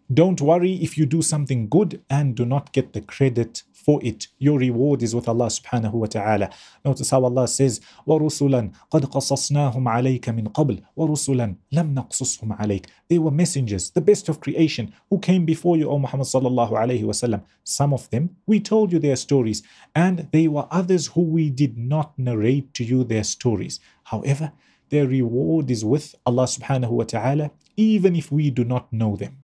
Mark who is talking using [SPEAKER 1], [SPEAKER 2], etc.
[SPEAKER 1] Don't worry if you do something good and do not get the credit for it. Your reward is with Allah subhanahu wa ta'ala. Notice how Allah says, وَرُسُلًا قَدْ قَصَصْنَاهُمْ عَلَيْكَ مِنْ قَبْلِ وَرُسُلًا لَمْ نَقْصُصْهُمْ عَلَيْكَ. They were messengers, the best of creation, who came before you, O Muhammad sallallahu alayhi wasallam. Some of them, we told you their stories, and there were others who we did not narrate to you their stories. However, their reward is with Allah subhanahu wa ta'ala, even if we do not know them.